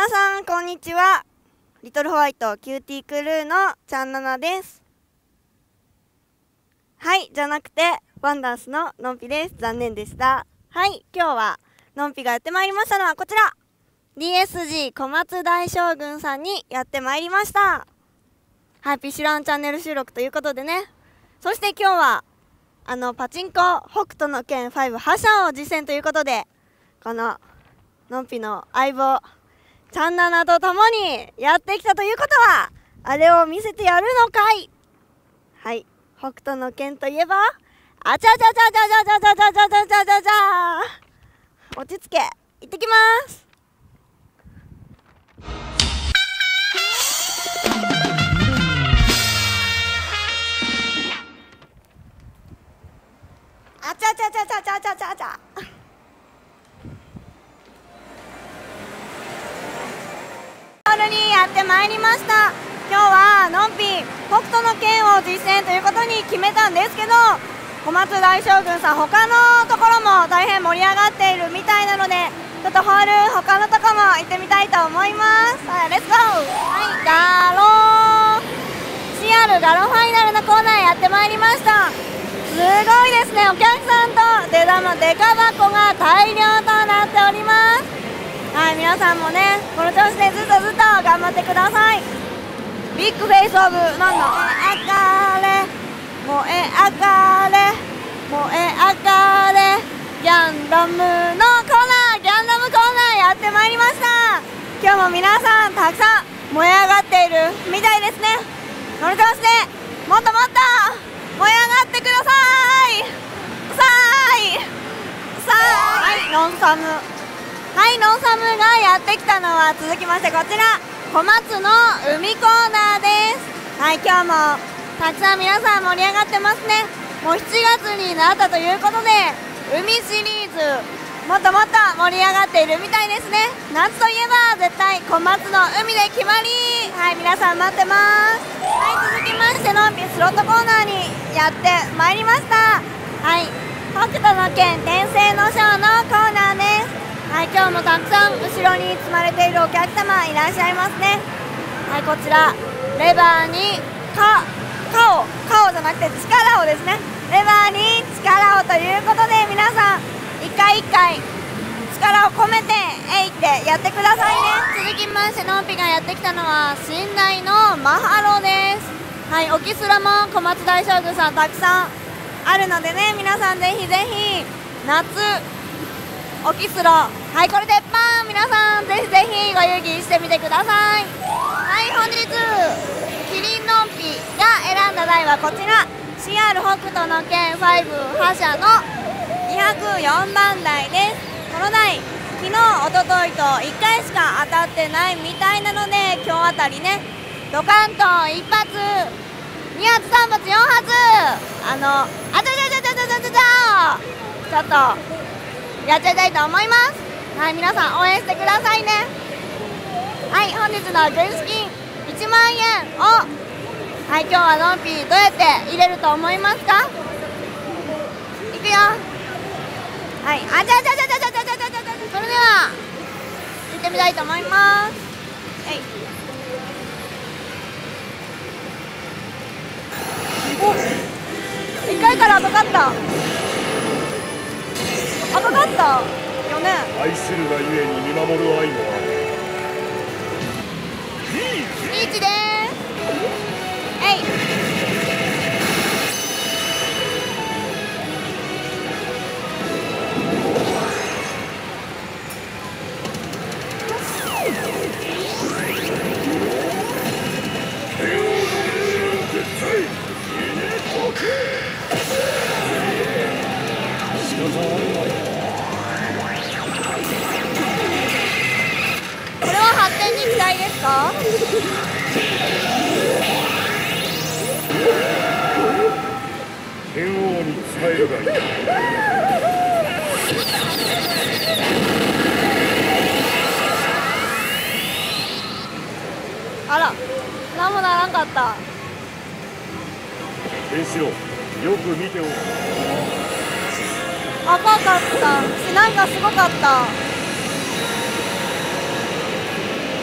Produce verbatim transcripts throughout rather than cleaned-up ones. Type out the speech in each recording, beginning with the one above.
皆さんこんにちは。リトルホワイトキューティークルーのちゃんななです。はいじゃなくてワンダンスののんぴです。残念でした。はい、今日はのんぴがやってまいりましたのはこちら ディーエスジー 小松大将軍さんにやってまいりました。はい、ピシュランチャンネル収録ということでね。そして今日はあのパチンコ北斗の拳ご覇者を実践ということで、こののんぴの相棒ちゃんななと共にやってきたということは、あれを見せてやるのかい。はい、北斗の拳といえばあちゃちゃちゃちゃちゃちゃちゃちゃちゃちゃちゃちゃちゃ。落ち着け、行ってきます。あちゃちゃちゃちゃちゃちゃちゃちゃ。にやってまいりました。今日はのんぴ北斗の拳を実践ということに決めたんですけど、小松大将軍さん他のところも大変盛り上がっているみたいなので、ちょっとホール他のところも行ってみたいと思います。さあレッツゴー。はい、ガロー シーアール ガロファイナルのコーナーやってまいりました。すごいですね。お客さんと出玉デカ箱が大量となっております。はい、皆さんもねこの調子でずっとずっと頑張ってください。ビッグフェイスオブなんだ、あかれ燃え上がれ燃え上がれギャンダムのコーナー、ギャンダムコーナーやってまいりました。今日も皆さんたくさん燃え上がっているみたいですね。この調子でもっともっと燃え上がってくださいさーいさーい。ノンサム、はい、ノンサムがやってきたのは続きましてこちら小松の海コーナーです。はい、今日もたくさん皆さん盛り上がってますね。もうしちがつになったということで海シリーズもっともっと盛り上がっているみたいですね。夏といえば絶対小松の海で決まり。はい、皆さん待ってます。はい、続きましてのんぴスロットコーナーにやってまいりました。はい、北斗の拳転生のショーのコーナーです。はい、今日もたくさん後ろに積まれているお客様いらっしゃいますね。はい、こちらレバーにか、かを、かをじゃなくて力をですね。レバーに力をということで皆さん一回一回力を込めてえいってやってくださいね。続きましてのんぴがやってきたのは信頼のマハロです。はい、オキスラも小松大将軍さんたくさんあるのでね、皆さんぜひぜひ夏オキスロ、はい、これ鉄板皆さんぜひぜひご遊戯してみてください。はい、本日キリンのんぴが選んだ台はこちら シーアール 北斗の拳ご覇者のにひゃくよんばん台です。この台昨日おとといといっかいしか当たってないみたいなので、今日あたりねドカンと一発に発さん発よん発あのあちゃちゃちゃちゃちゃちゃちゃちょっとやっちゃいたいと思います。はい、皆さん応援してくださいね。はい、本日の軍資金いちまんえんを、はい、今日はのんぴどうやって入れると思いますか。いくよ。はい、あちゃちゃちゃちゃちゃちゃちゃちゃちゃちゃ。それでは行ってみたいと思います。えい。お、いっかいから当たった当たったよね。 愛するがゆえに見守る愛もある。 リーチです。えい。これは発展に期待ですか。 剣王に伝えるがいい。 あら、何もならんかった。 ケンシロウ、よく見ておく。 赤かったし、なんかすごかった。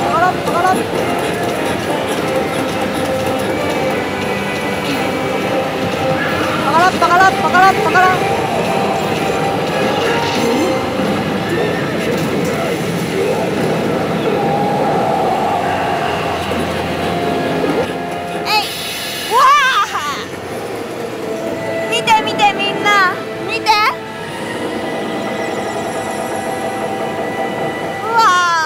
パカラッパカラッパカラッパカラッパカラッパカラッ見てみんな見て、うわ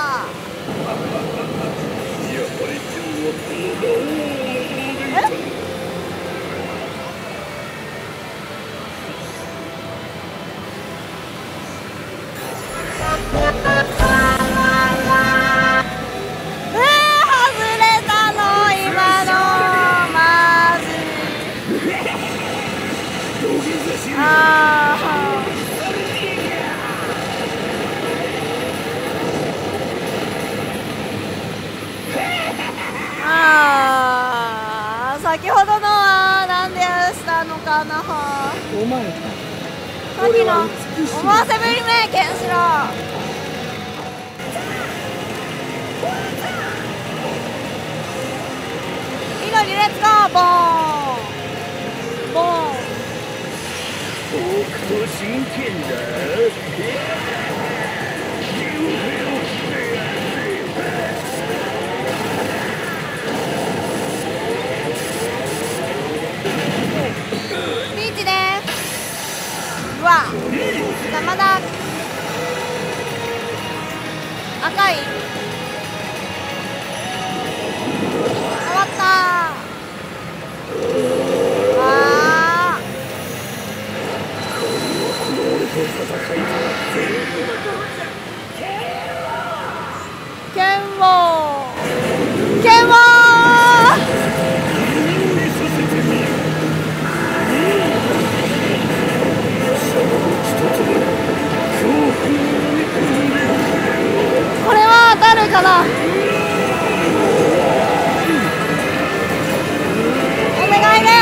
えー、外れたの今のまずあーあー先ほどのはなんでしたのかな。 お前さっきの思わせぶりめケンシロウ。緑レッツゴーボーンボーン。 僕と真剣だ。 ビーチです。うわじゃあまだ赤い終わったー。あー剣を剣をこれは当たるかな。お願いだよ。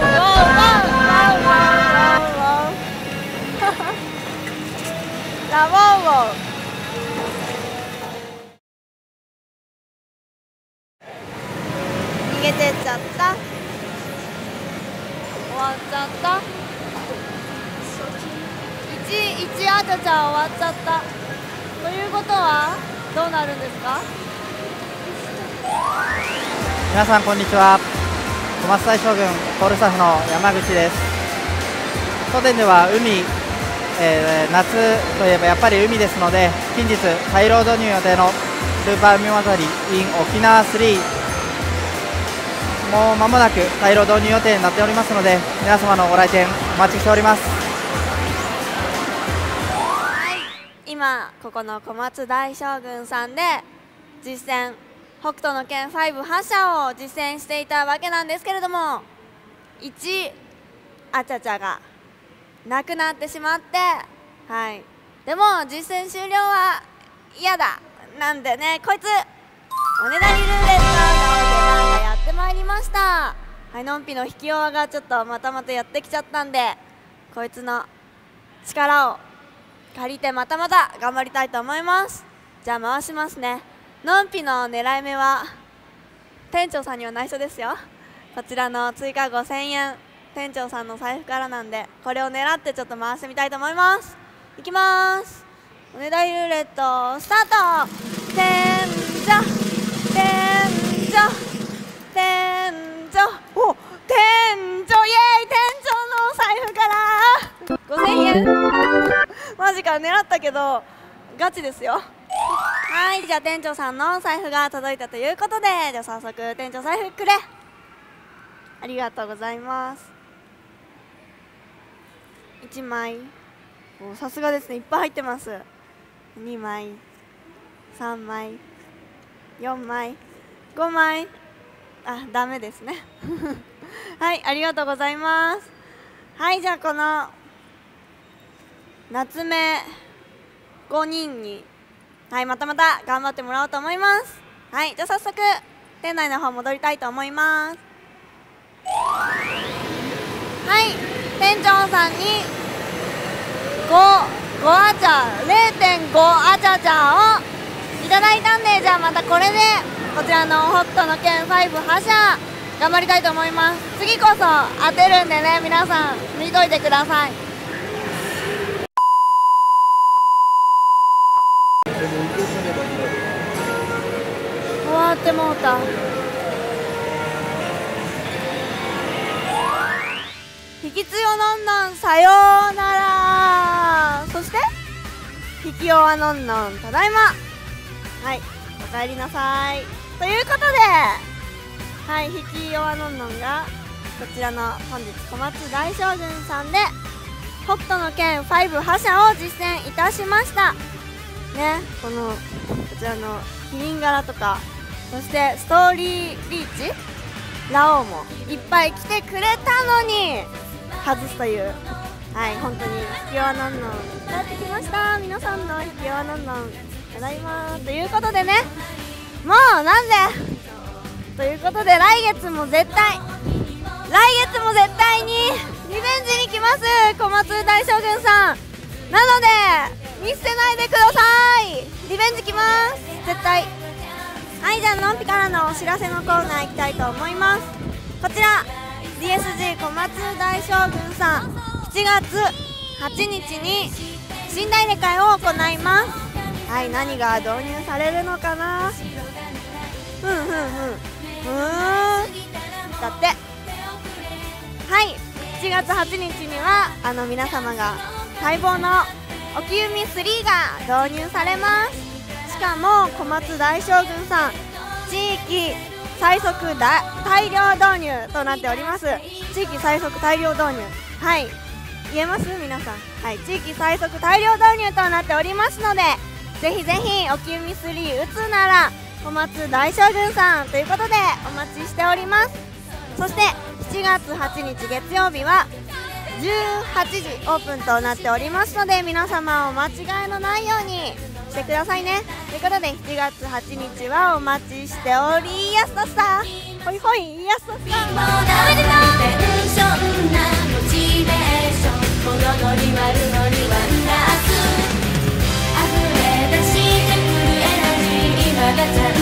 ラボーゴー逃げてっちゃった。終わっちゃった。いちいちあちゃちゃ終わっちゃった。ということはどうなるんですか？ 皆さんこんにちは。小松大将軍コールスタッフの山口です。当店では海、えー、夏といえばやっぱり海ですので、近日再ロード入予定のスーパー海渡り in 沖縄スリー、もう間もなく再ロード入予定になっておりますので、皆様のご来店お待ちしております。 今ここの小松大将軍さんで実践北斗の拳ご発射を実践していたわけなんですけれども、いちあちゃちゃがなくなってしまって、はい、でも実践終了は嫌だなんでね、こいつおねだりルーレットの出番がやってまいりました。はい、のんぴの引き弱がちょっとまたまたやってきちゃったんで、こいつの力を借りてまたまた頑張りたいと思います。じゃあ回しますね。のんぴの狙い目は店長さんには内緒ですよ。こちらの追加ごせんえん店長さんの財布からなんで、これを狙ってちょっと回してみたいと思います。いきます。おねだりルーレットスタート。店長店長店長お店長イエーイ、店長の財布からごせんえんマジか、狙ったけどガチですよ。はい、じゃあ店長さんの財布が届いたということで、じゃあ早速店長財布くれ。ありがとうございます。いちまい、おさすがですね、いっぱい入ってます。にまい、さんまい、よんまい、ごまい、あ、ダメですねはい、ありがとうございます。はい、じゃあこの夏目ごにんに、はい、またまた頑張ってもらおうと思います。 はい、じゃあ早速店内の方戻りたいと思います。はい、店長さんにご、ごアチャ れいてんご アチャチャをいただいたんで、じゃあまたこれでこちらの北斗の拳ご覇者頑張りたいと思います。次こそ当てるんでね、皆さん見といてください。終わってもうた。引き強のんのんさようなら。そして引き弱のんのんただいま。はい、おかえりなさい。ということで、はい、引き弱のんのんがこちらの本日小松大将軍さんで北斗の拳ご覇者を実践いたしましたね。このこちらのキリン柄とか、そしてストーリーリーチラオウもいっぱい来てくれたのに外すという、はい、本当に引き弱のんのん帰ってきました。皆さんの引き弱のんのんただいまということでね、もうなんでということで、来月も絶対来月も絶対にリベンジに来ます、小松大将軍さん。なので見捨てないでください。リベンジ来ます絶対。はい、じゃあのんぴからのお知らせのコーナー行きたいと思います。こちら ディーエスジー 小松大将軍さんしちがつはちにちに新大入れ替えを行います。はい、何が導入されるのかな。ふんふんふんふーんだって。はい、しちがつはちにちにはあの皆様が待望のおきゆみスリーが導入されます。しかも小松大将軍さん地域最速大大量導入となっております。地域最速大量導入、はい、言えます皆さん。はい、地域最速大量導入となっておりますので、ぜひぜひおきゆみスリー打つなら小松大将軍さんということでお待ちしております。そしてしちがつはちにち月曜日はじゅうはちじオープンとなっておりますので、皆様お間違いのないようにしてくださいね。ということでしちがつはちにちはお待ちしておりやすとさ。ほいほいやすとさ。 テンションなモチベーション、このノリはるのにワンダース、溢れ出してくるエナジー、今がチャンス